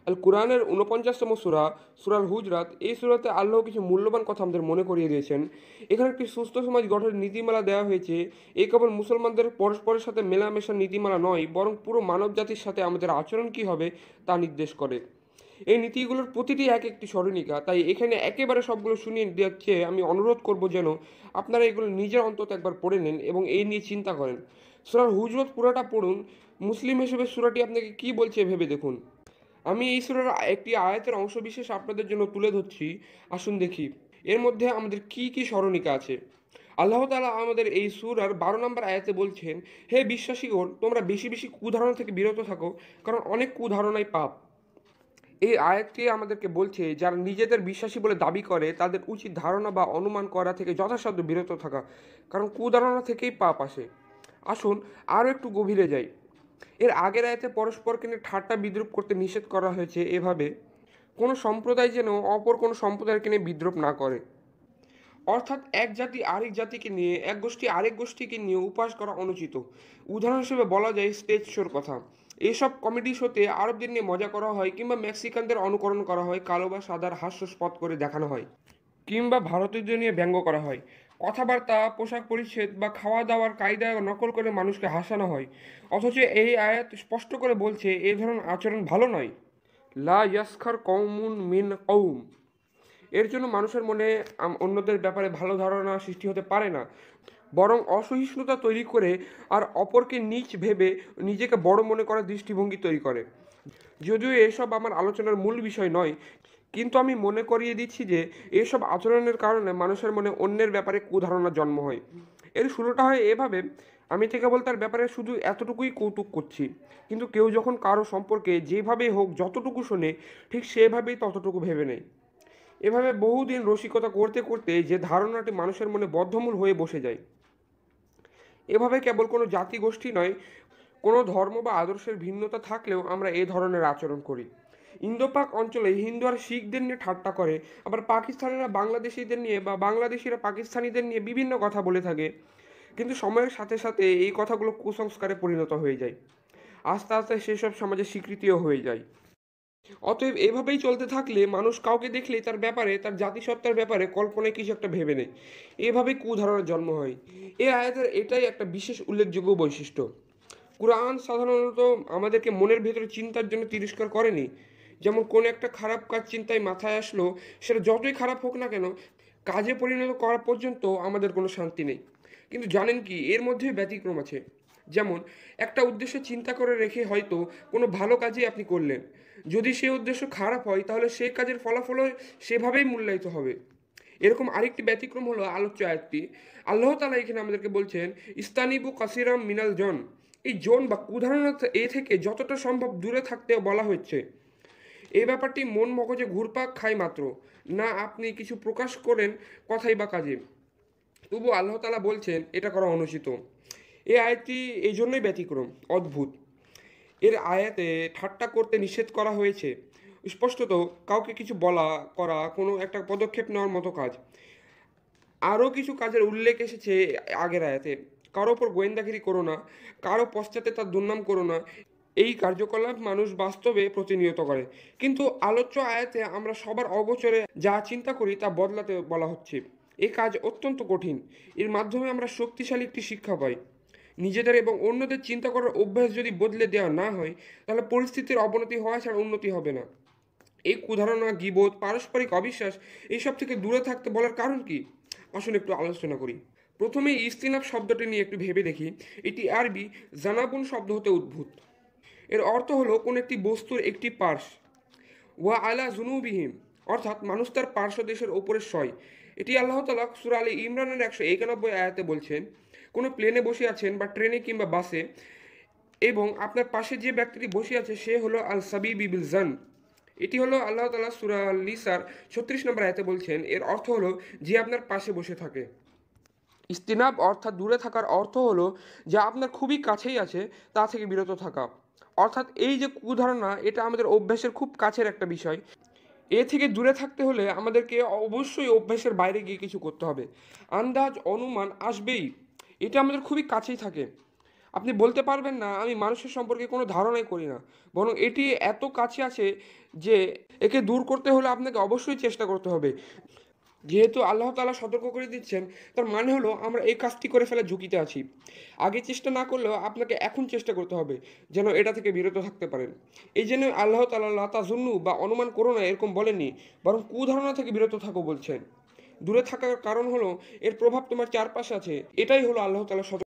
আল কুরআনের ৪৯তম সূরা সূরাল হুজরাত। এই সূরাতে আল্লাহ কিছু মূল্যবান কথা আমাদের মনে করিয়ে দিয়েছেন। এখানে একটি সুস্থ সমাজ গঠনের নীতিমালা দেওয়া হয়েছে। এই কেবল মুসলমানদের পরস্পরের সাথে মেলামেশার নীতিমালা নয়, বরং পুরো মানব জাতির সাথে আমাদের আচরণ কী হবে তা নির্দেশ করে। এই নীতিগুলোর প্রতিটি এক একটি স্মরণিকা, তাই এখানে একেবারে সবগুলো শুনিয়ে দিচ্ছে। আমি অনুরোধ করব যেন আপনারা এগুলো নিজের অন্তত একবার পড়ে নেন এবং এই নিয়ে চিন্তা করেন। সূরা হুজরাত পুরোটা পড়ুন। মুসলিম হিসেবে সূরাটি আপনাকে কী বলছে ভেবে দেখুন। আমি এই সূরার একটি আয়াতের অংশবিশেষ আপনাদের জন্য তুলে ধরছি। আসুন দেখি এর মধ্যে আমাদের কি কি স্মরণিকা আছে। আল্লাহ তাআলা আমাদের এই সূরার ১২ নম্বর আয়াতে বলছেন, হে বিশ্বাসীগণ, তোমরা বেশি বেশি কুধারণা থেকে বিরত থাকো, কারণ অনেক কুধারণাই পাপ। এই আয়াতটি আমাদেরকে বলছে যারা নিজেদের বিশ্বাসী বলে দাবি করে তাদের উচিত ধারণা বা অনুমান করা থেকে যথাসাধ্য বিরত থাকা, কারণ কুধারণা থেকেই পাপ আসে। আসুন আরও একটু গভীরে যাই। এর আগের আয়াতে পরস্পরকে নিয়ে ঠাট্টা বিদ্রূপ করতে নিষেধ করা হয়েছে এভাবে, কোনো সম্প্রদায় যেন অপর কোনো সম্প্রদায়কে নিয়ে বিদ্রূপ না করে। অর্থাৎ এক জাতি আরেক জাতিকে নিয়ে, এক গোষ্ঠী আরেক গোষ্ঠীকে নিয়ে উপহাস করা অনুচিত। উদাহরণ হিসেবে বলা যায় স্টেজ শোর কথা। এইসব কমেডি শোতে আরবদের নিয়ে মজা করা হয়, কিংবা মেক্সিকানদের অনুকরণ করা হয়, কালো বা সাদার হাস্যস্পদ করে দেখানো হয়, কিংবা ভারতীয়দের নিয়ে ব্যঙ্গ করা হয়। কথাবার্তা, পোশাক পরিচ্ছদ বা খাওয়া দাওয়ার কায়দা নকল করে মানুষকে হাসানো হয়। অথচ এই আয়াত স্পষ্ট করে বলছে এই ধরনের আচরণ ভালো নয়। লা ইয়াসখার কওমুন মিন কওম। এর জন্য মানুষের মনে অন্যদের ব্যাপারে ভালো ধারণা সৃষ্টি হতে পারে না, বরং অসহিষ্ণুতা তৈরি করে আর অপরকে নীচ ভেবে নিজেকে বড় মনে করার দৃষ্টিভঙ্গি তৈরি করে। যদিও এসব আমার আলোচনার মূল বিষয় নয়, কিন্তু আমি মনে করিয়ে দিচ্ছি যে এসব আচরণের কারণে মানুষের মনে অন্যের ব্যাপারে কুধারণার জন্ম হয়। এর শুরুটা হয় এভাবে, আমি তো কেবল তার ব্যাপারে শুধু এতটুকুই কৌতুক করছি, কিন্তু কেউ যখন কারো সম্পর্কে যেভাবেই হোক যতটুকু শোনে ঠিক সেভাবেই ততটুকু ভেবে নেয়। এভাবে বহুদিন রসিকতা করতে করতে যে ধারণাটি মানুষের মনে বদ্ধমূল হয়ে বসে যায়। এভাবে কেবল কোনো জাতি গোষ্ঠী নয়, কোনো ধর্ম বা আদর্শের ভিন্নতা থাকলেও আমরা এই ধরনের আচরণ করি। ইন্দো পাক অঞ্চলে হিন্দু আর শিখদের নিয়ে ঠাট্টা করে, আবার পাকিস্তানিরা বাংলাদেশিদের নিয়ে বা বাংলাদেশিরা পাকিস্তানিদের নিয়ে বিভিন্ন কথা বলে থাকে। কিন্তু সময়ের সাথে সাথে এই কথাগুলো কুসংস্কারে পরিণত হয়ে যায়। আস্তে আস্তে সেসব সমাজে স্বীকৃতিও হয়ে যায়। অতএব এভাবেই চলতে থাকলে মানুষ কাউকে দেখলেই তার ব্যাপারে, তার জাতিসত্তার ব্যাপারে কল্পনায় কিছু একটা ভেবে নেয়। এভাবেই কুধারণার জন্ম হয়। এই আয়াতের এটাই একটা বিশেষ উল্লেখযোগ্য বৈশিষ্ট্য। কুরআন সাধারণত আমাদেরকে মনের ভেতরে চিন্তার জন্য তিরস্কার করেনি। যেমন কোন একটা খারাপ কাজ চিন্তায় মাথায় আসলো, সেটা যতই খারাপ হোক না কেন, কাজে পরিণত করা পর্যন্ত আমাদের কোনো শান্তি নেই। কিন্তু জানেন কি, এর মধ্যে ব্যতিক্রম আছে। যেমন একটা উদ্দেশ্য চিন্তা করে রেখে হয়তো কোনো ভালো কাজই আপনি করলেন, যদি সেই উদ্দেশ্য খারাপ হয় তাহলে সেই কাজের ফলাফলও সেভাবেই মূল্যায়িত হবে। এরকম আরেকটি ব্যতিক্রম হলো আলোচ্য আয়াতটি। আল্লাহ তাআলা এখানে আমাদেরকে বলছেন, ইস্তানিবু কাসিরাম মিনাল জন। এই জন বা কুধারণা এ থেকে যতটা সম্ভব দূরে থাকতে বলা হচ্ছে। এই ব্যাপারটি মন মগজে ঘুরপাক খায় মাত্র, না আপনি কিছু প্রকাশ করেন কথাই বা কাজে। তবু আল্লাহ তাআলা বলছেন এটা করা অনুচিত। এই আয়াতটি এই জন্যই ব্যতিক্রম, অদ্ভুত। এর আয়াতে ঠাট্টা করতে নিষেধ করা হয়েছে, স্পষ্টত কাউকে কিছু বলা, করা, কোনো একটা পদক্ষেপ নেওয়ার মতো কাজ। আরও কিছু কাজের উল্লেখ এসেছে আগের আয়াতে। কারো ওপর গোয়েন্দাগিরি করো না, কারো পশ্চাতে তার দুর্নাম করো না। এই কার্যকলাপ মানুষ বাস্তবে প্রতিনিয়ত করে, কিন্তু আলোচ্য আয়াতে আমরা সবার অগোচরে যা চিন্তা করি তা বদলাতে বলা হচ্ছে। এই কাজ অত্যন্ত কঠিন। এর মাধ্যমে আমরা শক্তিশালী একটি শিক্ষা পাই। নিজেদের এবং অন্যদের চিন্তা করার অভ্যাস যদি বদলে দেওয়া না হয়, তাহলে পরিস্থিতির অবনতি হওয়া ছাড়া উন্নতি হবে না। এই কুধারণা, গীবত, পারস্পরিক অবিশ্বাস এইসব থেকে দূরে থাকতে বলার কারণ কি? আসুন একটু আলোচনা করি। প্রথমে ইস্তিনাব শব্দটি নিয়ে একটু ভেবে দেখি। এটি আরবি জানাবুন শব্দ হতে উদ্ভূত। এর অর্থ হলো কোন একটি বস্তুর একটি পার্শ্ব। ওয়া আলা জুনুবিহিম, অর্থাৎ মানুষ তার পার্শ্ব দেশের ওপরে সয়। এটি আল্লাহ তাআলা সূরা আলে ইমরানের 191 আয়াতে বলছেন। কোনো প্লেনে বসে আছেন বা ট্রেনে কিংবা বাসে, এবং আপনার পাশে যে ব্যক্তিটি বসে আছে সে হলো আল সাবিবি বিল জান। এটি হলো আল্লাহ তাআলা সূরা লিসার 36 নম্বর আয়াতে বলছেন। এর অর্থ হলো যে আপনার পাশে বসে থাকে। ইস্তিনাব অর্থাৎ দূরে থাকার অর্থ হলো যা আপনার খুবই কাছেই আছে তা থেকে বিরত থাকা। অর্থাৎ এই যে কুধারণা, এটা আমাদের অভ্যাসের খুব কাছের একটা বিষয়। এ থেকে দূরে থাকতে হলে আমাদেরকে অবশ্যই অভ্যাসের বাইরে গিয়ে কিছু করতে হবে। আন্দাজ, অনুমান আসবেই, এটা আমাদের খুবই কাছেই থাকে। আপনি বলতে পারবেন না আমি মানুষের সম্পর্কে কোনো ধারণাই করি না। বরং এটি এত কাছে আছে যে একে দূর করতে হলে আপনাকে অবশ্যই চেষ্টা করতে হবে। যেহেতু আল্লাহ তাআলা সতর্ক করে দিচ্ছেন, তার মানে হলো আমরা এই কাজটি করে ফেলার ঝুঁকিতে আছি। আগে চেষ্টা না করলেও আপনাকে এখন চেষ্টা করতে হবে, যেন এটা থেকে বিরত থাকতে পারেন। এইজন্য আল্লাহ তাআলা লা তাযুন্নু বা অনুমান করো না এরকম বলেননি, বরং কুধারণা থেকে বিরত থাকো বলছেন। দূরে থাকার কারণ হলো এর প্রভাব তোমার চারপাশে আছে। এটাই হলো আল্লাহ তাআলার